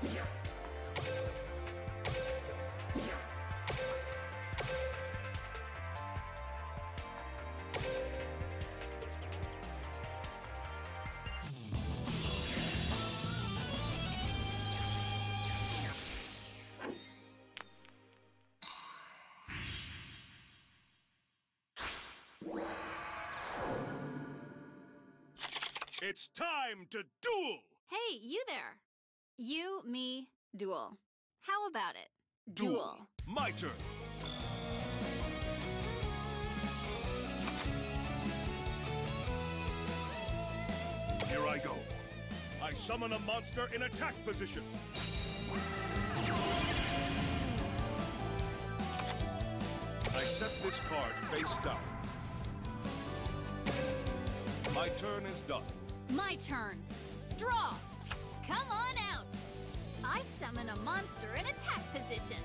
It's time to duel! Hey, you there. You, me, duel. How about it? Duel. My turn. Here I go. I summon a monster in attack position. I set this card face down. My turn is done. My turn. Draw. Come on out. I summon a monster in attack position.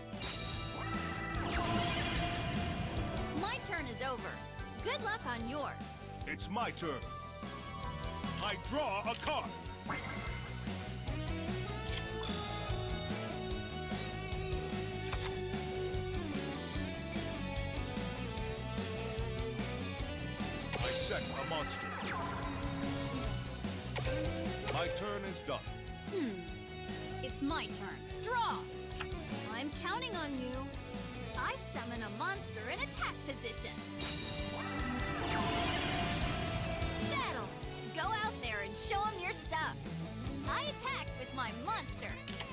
My turn is over. Good luck on yours. It's my turn. I draw a card. I set a monster. My turn is done. It's my turn. Draw. I'm counting on you. I summon a monster in attack position. Battle. Go out there and show him your stuff. I attack with my monster.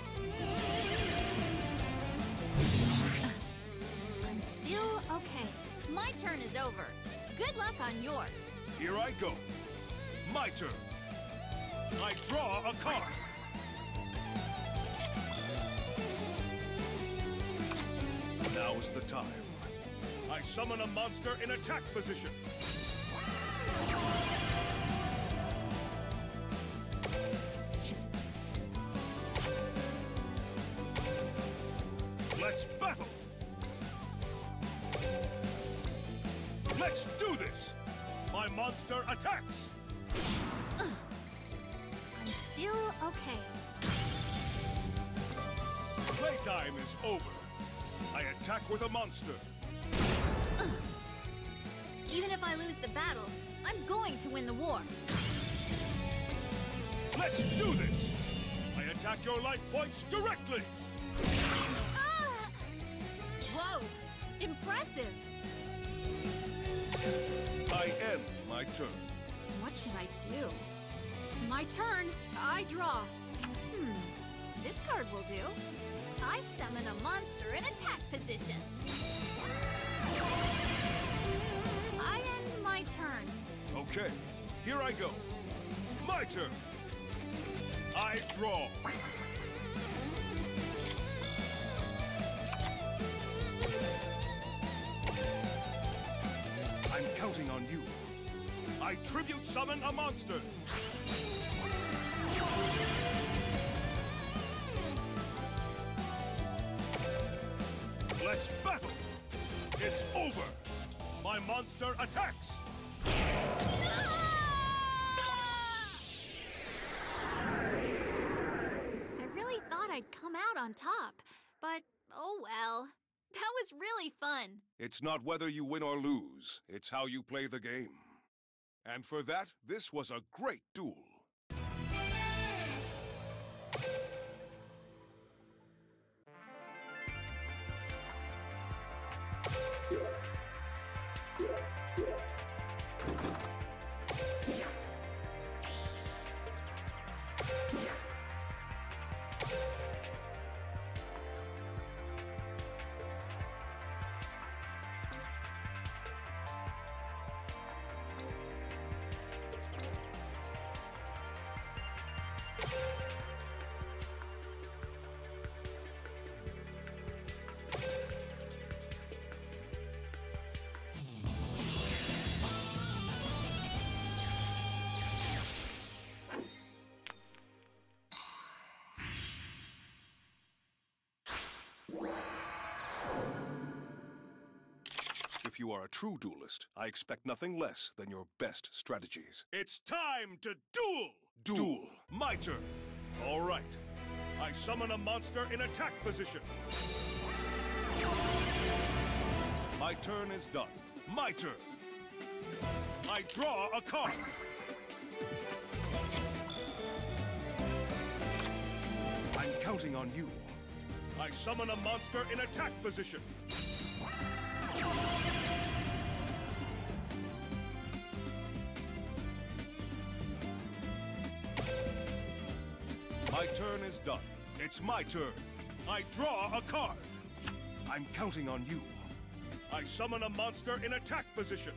I'm still okay. My turn is over. Good luck on yours. Here I go. My turn. I draw a card. Now's the time. I summon a monster in attack position. Let's battle! Let's do this! My monster attacks! I'm still okay. Playtime is over. I attack with a monster. Even if I lose the battle, I'm going to win the war. Let's do this! I attack your life points directly! Ah! Whoa! Impressive! I end my turn. What should I do? My turn. I draw. This card will do. I summon a monster in attack position. I end my turn. Okay, here I go. My turn. I draw. I'm counting on you. I tribute summon a monster. Let's battle! It's over! My monster attacks! I really thought I'd come out on top, but oh well. That was really fun. It's not whether you win or lose, it's how you play the game. And for that, this was a great duel. If you are a true duelist, I expect nothing less than your best strategies. It's time to duel! Duel. My turn. All right. I summon a monster in attack position. My turn is done. My turn. I draw a card. I'm counting on you. I summon a monster in attack position. My turn is done. It's my turn. I draw a card. I'm counting on you. I summon a monster in attack position.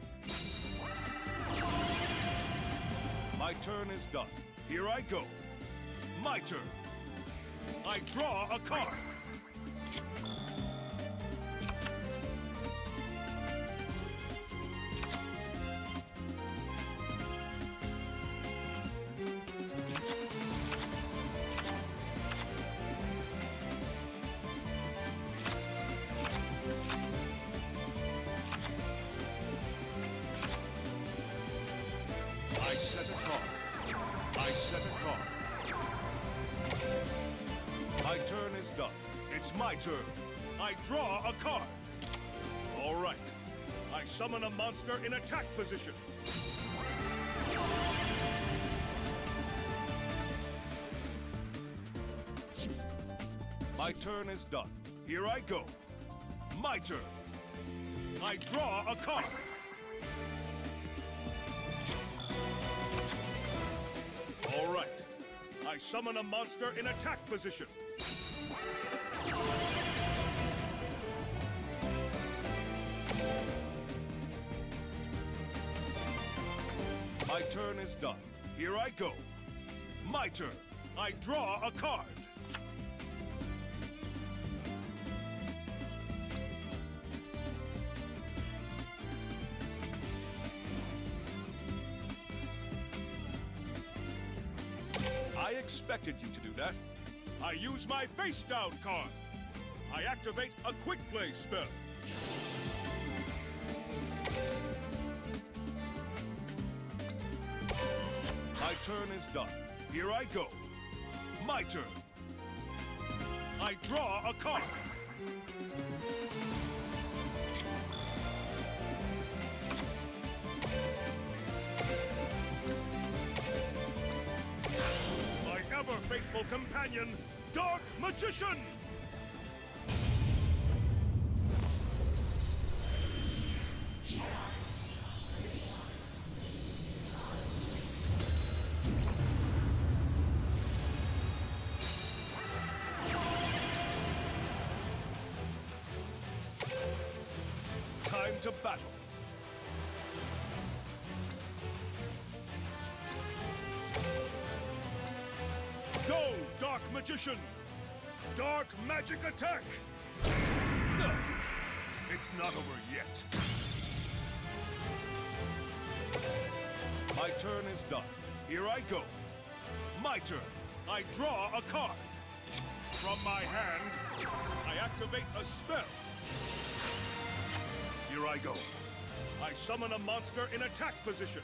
My turn is done. Here I go. My turn. I draw a card. I set a card. I set a card. My turn is done. It's my turn. I draw a card. All right. I summon a monster in attack position. My turn is done. Here I go. My turn. I draw a card. All right. I summon a monster in attack position. My turn is done. Here I go. My turn. I draw a card. I expected you to do that. I use my face down card. I activate a quick play spell. My turn is done. Here I go. My turn. I draw a card. Ever-faithful companion, Dark Magician! Time to battle. Go, Dark Magician! Dark Magic Attack! No, it's not over yet. My turn is done. Here I go. My turn. I draw a card. From my hand, I activate a spell. Here I go. I summon a monster in attack position.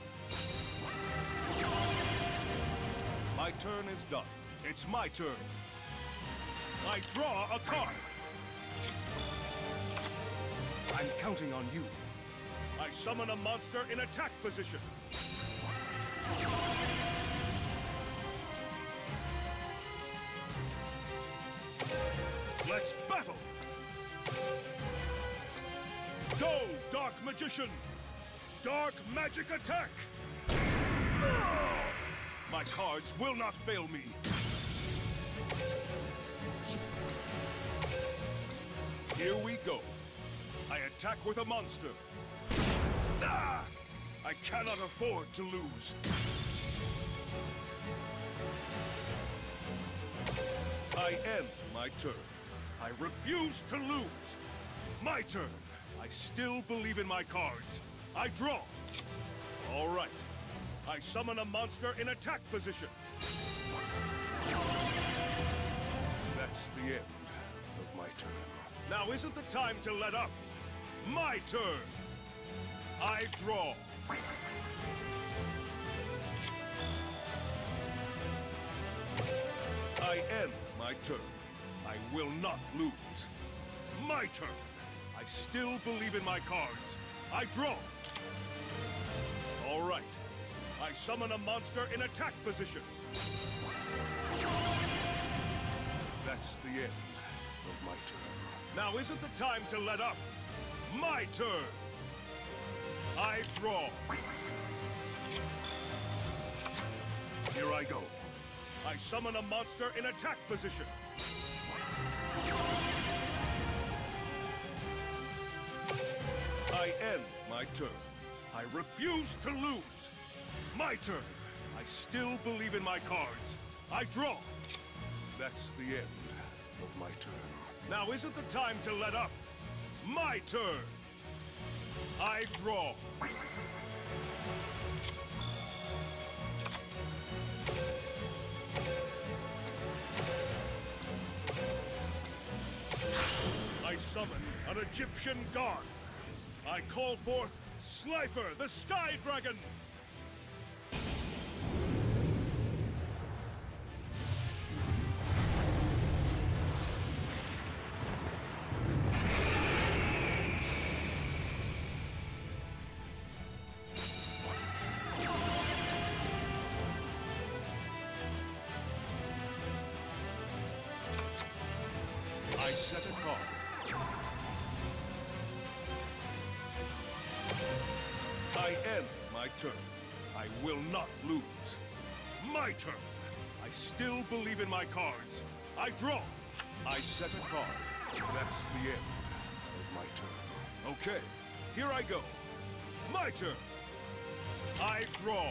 My turn is done. It's my turn. I draw a card. I'm counting on you. I summon a monster in attack position. Let's battle! Go, Dark Magician! Dark Magic Attack! My cards will not fail me. Here we go. I attack with a monster. Ah! I cannot afford to lose. I end my turn. I refuse to lose. My turn. I still believe in my cards. I draw. All right. I summon a monster in attack position. That's the end of my turn. Now isn't the time to let up. My turn. I draw. I end my turn. I will not lose. My turn. I still believe in my cards. I draw. All right. I summon a monster in attack position. That's the end of my turn. Now isn't the time to let up. My turn. I draw. Here I go. I summon a monster in attack position. I end my turn. I refuse to lose. My turn. I still believe in my cards. I draw. That's the end of my turn. Now isn't the time to let up. My turn. I draw. I summon an Egyptian god. I call forth Slifer, the Sky Dragon! I set a card. I end my turn. I will not lose. My turn. I still believe in my cards. I draw. I set a card. That's the end of my turn. Okay, here I go. My turn. I draw.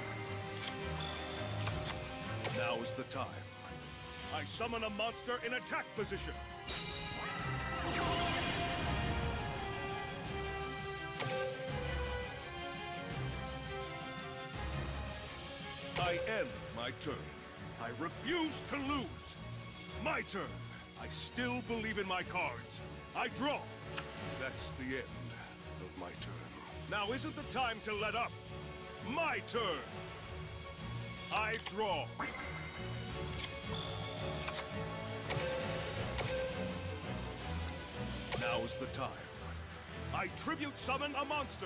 Now is the time. I summon a monster in attack position. I end my turn. I refuse to lose. My turn. I still believe in my cards. I draw. That's the end of my turn. Now isn't the time to let up. My turn. I draw. Now is the time. I tribute summon a monster.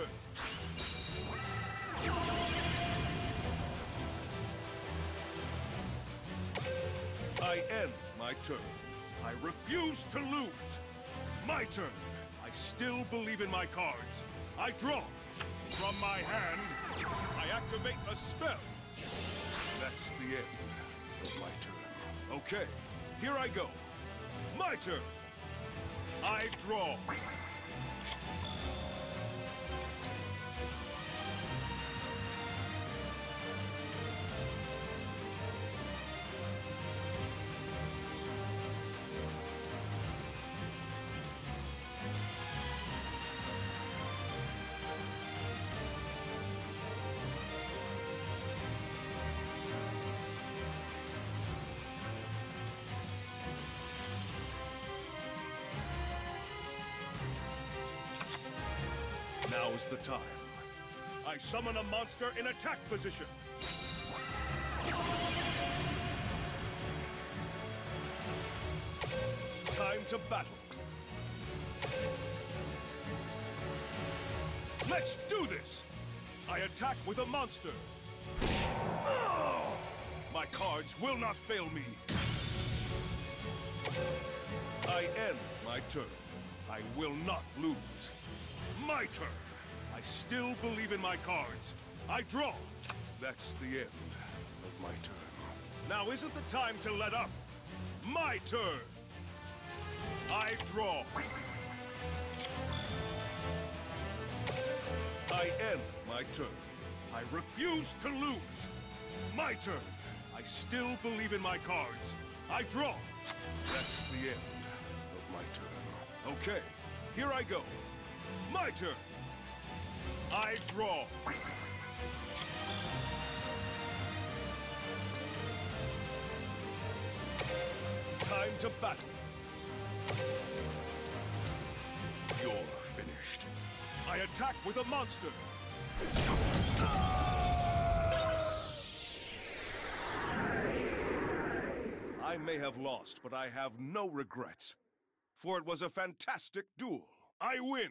I end my turn. I refuse to lose. My turn. I still believe in my cards. I draw. From my hand, I activate a spell. That's the end of my turn. Okay, here I go. My turn. I draw. Now is the time. I summon a monster in attack position. Time to battle. Let's do this! I attack with a monster. My cards will not fail me. I end my turn. I will not lose. My turn. I still believe in my cards. I draw. That's the end of my turn. Now isn't the time to let up. My turn. I draw. I end my turn. I refuse to lose. My turn. I still believe in my cards. I draw. That's the end of my turn. Okay, here I go. My turn. I draw. Time to battle. You're finished. I attack with a monster. I I may have lost, but I have no regrets. For it was a fantastic duel. I win!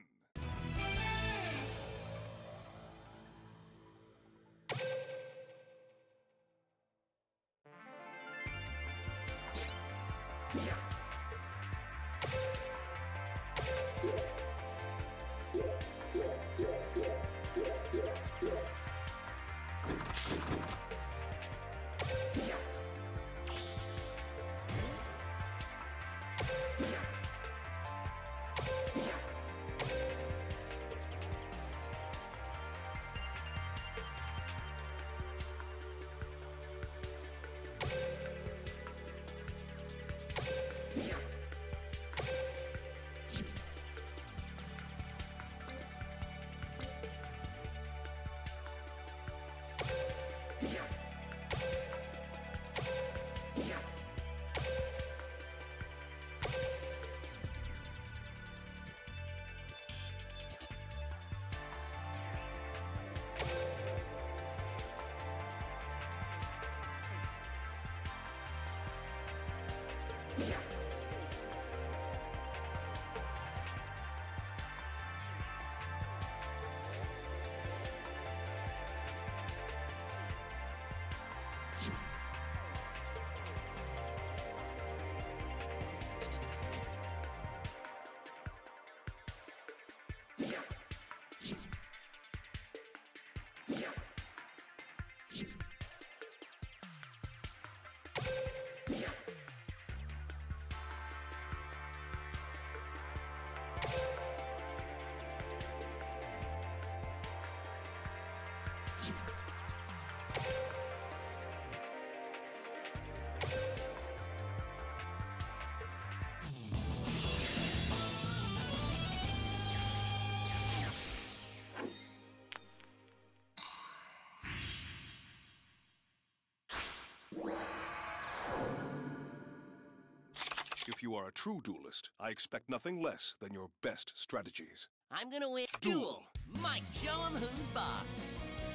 If you are a true duelist, I expect nothing less than your best strategies. I'm gonna win. Duel. Mike, show him who's boss.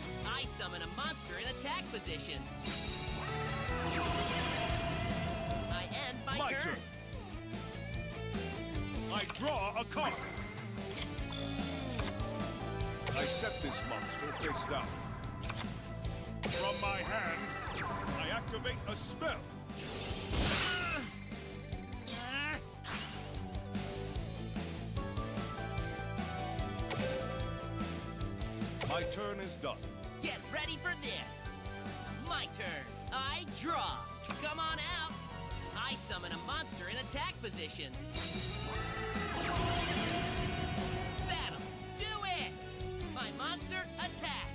I summon a monster in attack position. I end my turn. I draw a card. I set this monster face down. From my hand, I activate a spell. My turn is done. Get ready for this. My turn. I draw. Come on out. I summon a monster in attack position. Battle. Do it. My monster attack.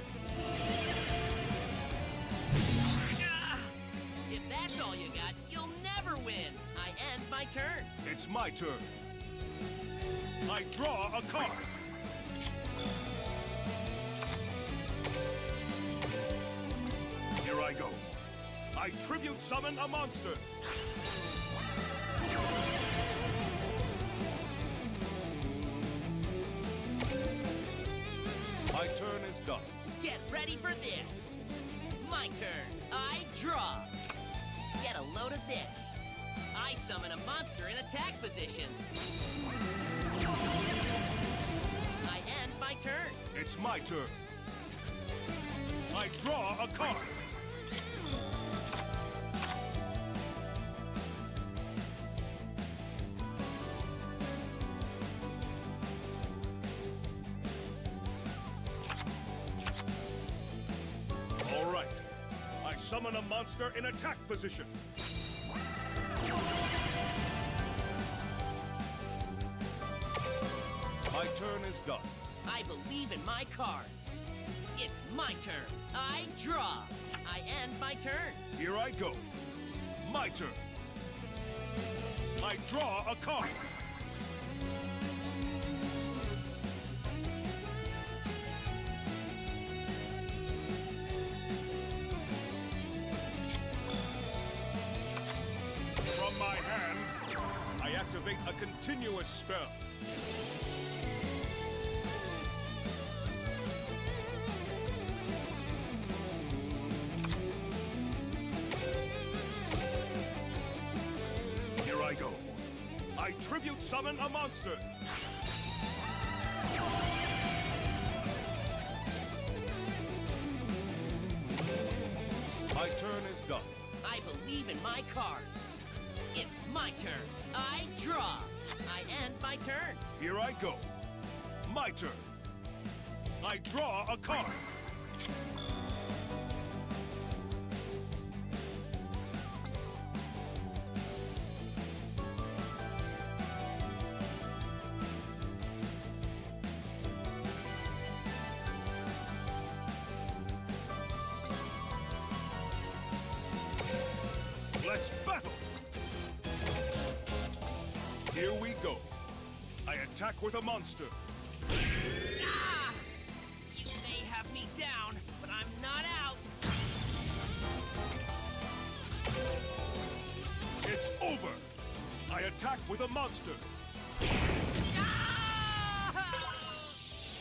If that's all you got, you'll never win. I end my turn. It's my turn. I draw a card. Here I go. I tribute summon a monster. My turn is done. Get ready for this. My turn. I draw. Get a load of this. I summon a monster in attack position. I end my turn. It's my turn. I draw a card. All right. I summon a monster in attack position. My turn is done. I believe in my cards. It's my turn. I draw. I end my turn. Here I go. My turn. I draw a card. From my hand, I activate a continuous spell. tribute summon a monster. My turn is done. I believe in my cards. It's my turn. I draw. I end my turn. Here I go. My turn. I draw a card. Let's battle! Here we go. I attack with a monster. Ah! You may have me down, but I'm not out. It's over. I attack with a monster. Ah!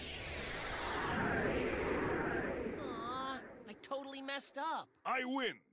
Aw, I totally messed up. I win.